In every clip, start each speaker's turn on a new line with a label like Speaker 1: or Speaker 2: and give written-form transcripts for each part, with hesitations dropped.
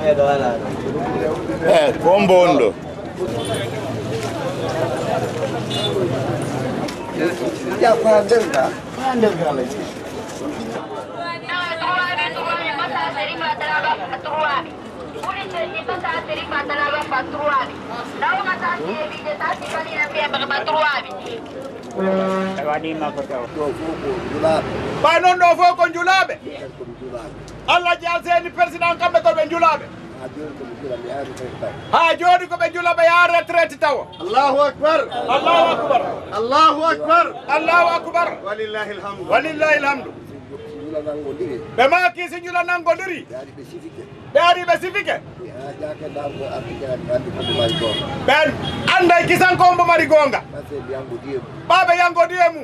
Speaker 1: Kombondo.
Speaker 2: Ya pandelka.
Speaker 3: Ba non do fo ko njulabe Allah jaal seeni président kambe ko be njulabe ha jodi ko be njulabe ya retraite taw
Speaker 2: Allahu akbar.
Speaker 3: Allahu akbar
Speaker 2: Allahu akbar.
Speaker 3: Allahu akbar
Speaker 2: Walillahi alhamdu.
Speaker 3: walillahi alhamdu be ma ki si njula nango diri dari be sifike ben anday kisan ko mbo mari gonga baba yango diemu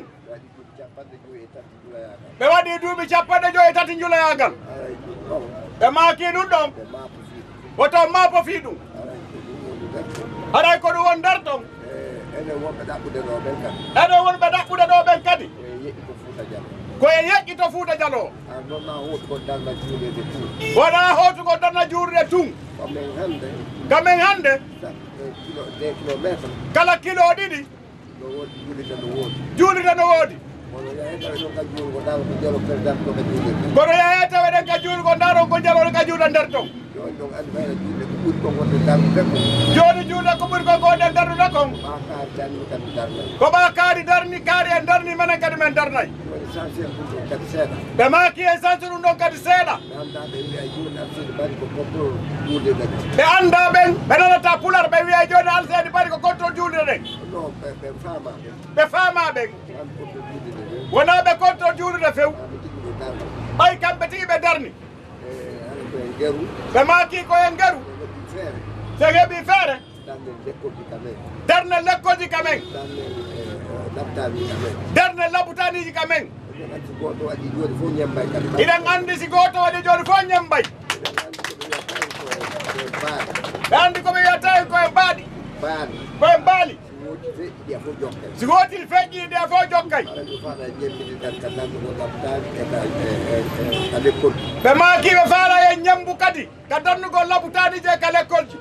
Speaker 3: be wadi duubi cappande joyi tati njula yagal be ma ki dum dom woto ma po fi dum haray ko dum won dar ton ene wonbe dabbude do ben kadi ko e yeƴƴito Fuuta Jallo wona hotu ko darna juurde tun kamen hande kala kilo ɗiɗi juulide no woodi kono yahe taweɗen ka juulgo ndaron ko jalore ka juuɗa nder ton joni juulde ko ɓuri ko gonɗen darnude kon ko ɓa kaari darni kaari en darni menen kadi men darnayi ɓe maki essence ɗum ɗon kadi seeɗa ɓe anda ɓen ɓe nanata pular ɓe wiya joni alseedi ɓari ko contrôle julde ɗen ɓe faama ɓen wona ɓe contrôle julde few ɓay kamɓe tigi ɓe darni ɓe maki koyen geru so heeɓi feere darne lekkolji kamen darne labutaniji kamen iɗen andi si goto waɗi joni fof ñembay ɓe andi koɓe wiyata en koye mbaaɗi koye mbaali si wotil feƴƴi ɗe fof jokkay ɓe maki ɓe faala e ñambu kadi ka darnugol labutaniji e ka lekkolji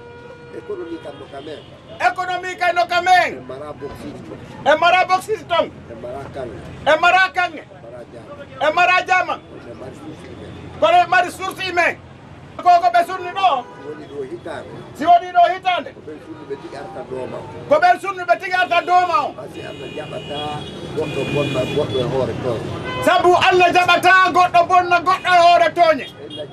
Speaker 3: économie kay no kamen e mara boxis ton e mara kange e mara jama kono mari source humain koko ɓe sunni ɗo si woni ɗo hitande ko ɓen sunni ɓe tigi arta dooma o sabu Allah jaɓata goɗɗo bonna goɗɗo e hoore tooñe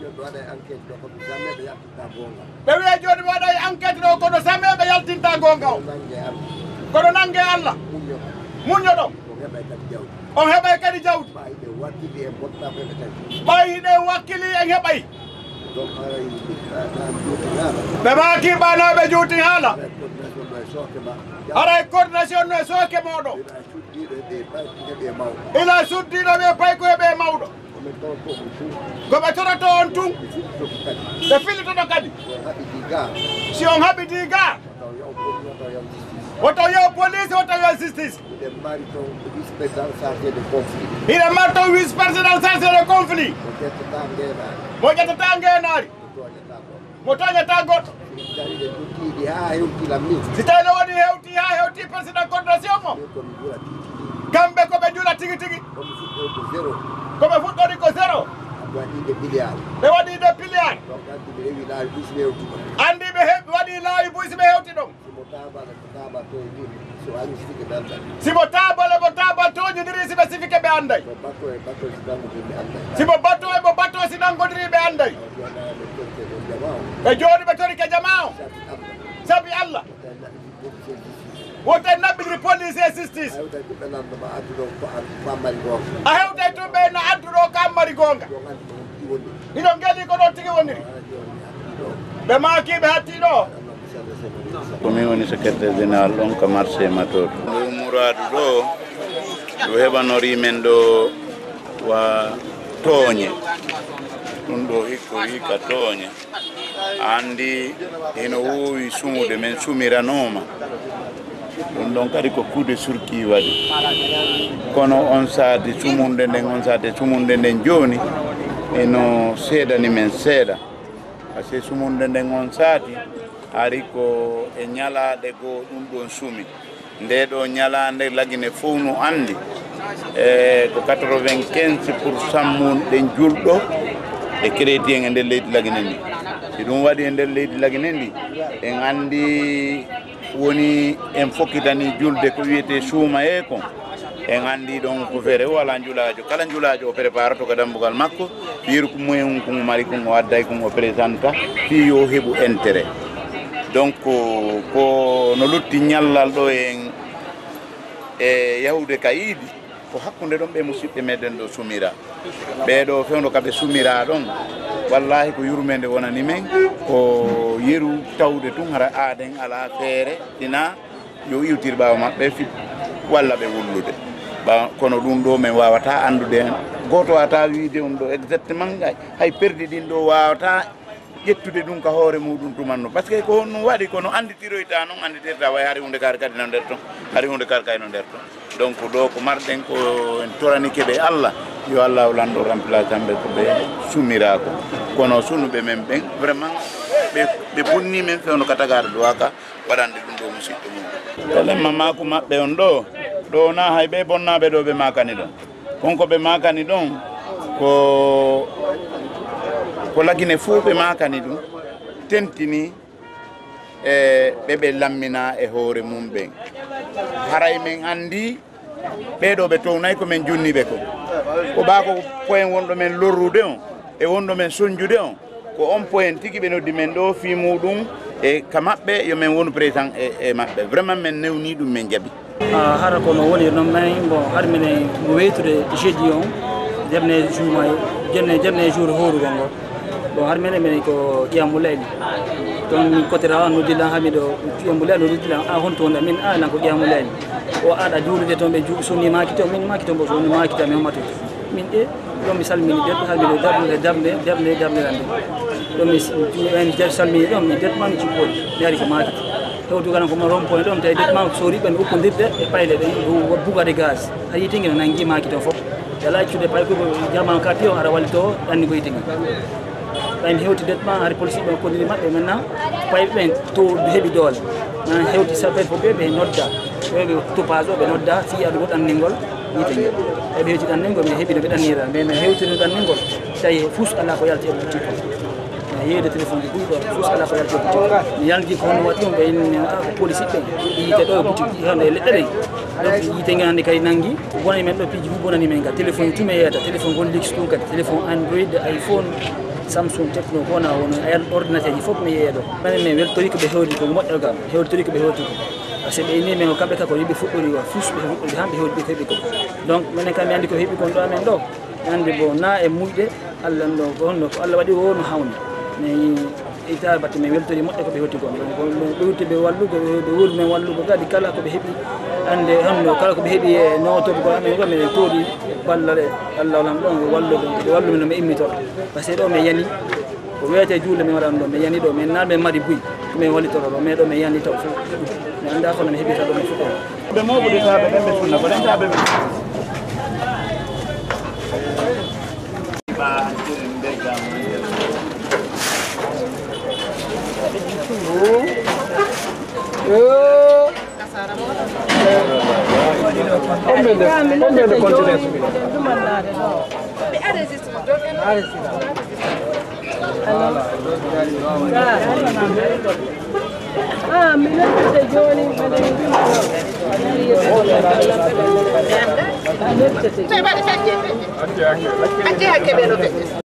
Speaker 3: ɓe wiya joni ɓe waɗa enquête ɗo kono sameɓe yaltinta gonga o kono nangue Allah muño ɗo on heɓay kadi jawdi ɓayhiɗe wakkili en heɓay ɓe maki ɓanoɓe juuti haala haray coordination no e sooke moɗo ila suddiɗo ɓe pay ko heɓe mawɗo koɓe toroto on tun ɓe filitoɗo kadi si on haɓidi ga woto yo police woto yo justice hiɗe marto vice président chargé de conflit mo ƴettata ngenaari mo toñata goɗɗo si tawi no woni hewti ha hewti président coordination mo kamɓe koɓe juula tigi tigi koɓe fuɗɗori ko 0 ɓe waɗi de piliar andi ɓe waɗi laawi buysi ɓe hewti ɗon simo tabale mo tabal toñodiri siɓe sifike ɓe anday simo batto e mo batto si nangodiri ɓe anday ɓe jooɗi ɓe tori ke jama o sabi Allah wote naɓɓidiri police et justice a hewtay tun ɓe no adduɗo ko ammari gonga iɗon geeli ko ɗon tigi woniri ɓe makiɓe hattiɗo
Speaker 1: komin woni secrétaire général ɗon ko marché matoɗo ɗo Mouradou ɗo ɗo heɓanori men ɗo wa tooñe ɗum ɗo hikko hikka tooñe andi eno wowi sumude men sumiranoma ɗum ɗon kadi ko kuude surki waɗi kono on saade sumunde nden on saade sumunde nden joni eno seedani men seeɗa ase sumunde nden on saati ari ko e ñalaade goo ɗum ɗon sumi nde ɗo ñalaande lagine fof no anndi ko 95% mum ɗen julɗo e chrétien e nder leydi lagine ndi si ɗum waɗi e nder leydi lagine ndi en anndi woni en fokkitani julde ko wiyete suuma e kon en anndi ɗon ko feere wala julaajo kala julaajo o prépare to ko dambugal makko fiiru ko mumen ko mari kon o adday kon o présenta fii yo heɓu intérêt donc ko no lutti ñallal ɗo en e yahude kayiidi ko hakkunde ɗon ɓe musidɓe meɗen ɗo sumira ɓeɗo fewndo kaɓe sumira ɗon wallahi ko yurmede wonani men ko yeru tawde tun hara aaden ala feere sina yo iwtir ɓaawa maɓɓe fit walla ɓe wullude kono ɗum ɗo min wawata andude hen goto wawata wiide ɗum ɗo exactement hay perdi ɗin ɗo wawata ƴettude ɗum ka hoore muɗum tumanno par ce que ko honno waɗi kono anditiroyta noon anditirta way hari hunde kar kadi no nder ton hari hunde kar kay no nder ton donc ɗo ko marɗen ko en toranike ɓe Allah yo Allah lanɗo remplace amɓe ko ɓe sumira ko kono sunuɓe men ɓen vraiment ɓe bonni men fewno ka tagaɗo ɗo waka waɗande ɗum ɗo musidɗo mum elenma mako maɓɓe on ɗo na hay ɓe bonnaɓe ɗo ɓe makani ɗon konko ɓe makani ɗon ko lagine fof ɓe makani ɗum tentini ɓeɓe lammina e hoore mum ɓen haray men andi ɓeɗo ɓe townay ko men junniɓe ko ɓako poyen wonɗo men lorrude on e wonɗo men soñjude on ko on poyen tigui ɓe noddi men ɗo fi muɗum e ka maɓɓe yo men wonu présent e maɓɓe vraiment men newni ɗum men jaaɓi
Speaker 4: hara kono woni noon may bon har mine mo weytude jeudi on jerne jour horugol ngol bon har mine minen ko ƴiyammu leydi donc min kotira noddila hami ɗo ƴiyammu leydi noddila honto wonda min alan ko ƴiyammu leydi o aɗa juulude toon ɓe sonni makito min makito mbo sonni makita mi hommatu min ɗe ɗon mi salmini ɓeɗɗo har miɗo darnirande ɗon mi salmini ɗon mi detmami cippoli mi ari ko makita hewtuganan komo rond-point ɗon tawi detma soriɓe mi ukkodirde e payle ɗe bugade gaz a yitingue no nangui makito foof yala accude pay ko jamanu kati o aɗa wallito anni ko yitingue ɓay mi hewti detma har police ɓe kodiri maɓɓe maintenant payɓe ɓen to heeɓi doole man hewti saɓe fof ɓe nodda ɓeɓe topage o ɓe nodda fi aɗa goɗ ɗanningol yitingue eɓe hewti ɗanningol mi heeɓi no ɓe ɗannira mais mi hewtiri ɗanningol tawi fus ala ko yalti e boutique o yeeyde téléphone ji ɓuyɗo fus ala ko yalti e boutique mi yalgi ko hono waɗi ɗum ɓe ko police ɓe yiite ɗo e boutique hande e leɗɗe ɗe donc yiitengue hande kadi nangui bonani men ɗo piiji fu bonani men kadi téléphone tuma yeyata téléphone gon lix ɗum kadi téléphone android iphone Samsung techno ko wona wono ordinateur ji fof mi yeeya ɗo mane min weltori ko ɓe hewdi ko moƴƴo kam hewtori ko ɓe hewti ko par ce que ɓe inni men ko kamɓe ka ko yimɓe fuɗɗori o fus ɓe fuɗɗori han ɓe hewdi ko heeɓi ko donc minen kam mi andi ko heeɓi kon ɗo amen ɗo andi bon na e muyɗe Allah ɗo ko honno ko Allah waɗi o no hawni mais ita batte min weltori moƴƴo ko ɓe hewti kon donc min ɓewtiɓe wallugo ɓe wuuri men wallugo kadi kala koɓe heeɓi ande honno kala koɓe heeɓi e notoɓe ko amen ko minen toori ballal Allah lam ɗon ɓe wallu min no mi immitoɗo par ce que ɗo mi yani ko wiyete juulde min waɗan ɗo mi yani ɗo min nan min mari buy komin wallitoro ɗo mais ɗo mi yani taw fof mi anda kono mi heeɓita ɗo mi fuɗɗo
Speaker 1: ɓe mawɓuɗitaɓe ɓen ɓe sunna ko ɗentaɓe
Speaker 5: Saya balik saja. Aceh